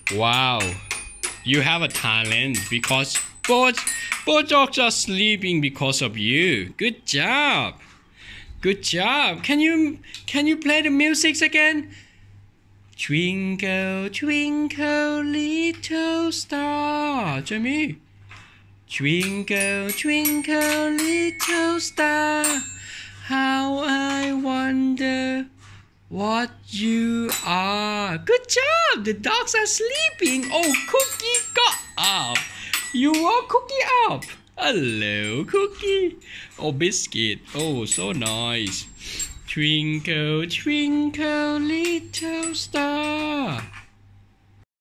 Wow, you have a talent because both dogs are sleeping because of you. Good job. Good job. Can you play the music again? Twinkle, twinkle, little star. Jamie. Twinkle, twinkle, little star. How I wonder what you are. Good job. The dogs are sleeping. Oh, Cookie got up. You woke Cookie up. Hello, Cookie. Oh, Biscuit. Oh, so nice. Twinkle, twinkle, little star.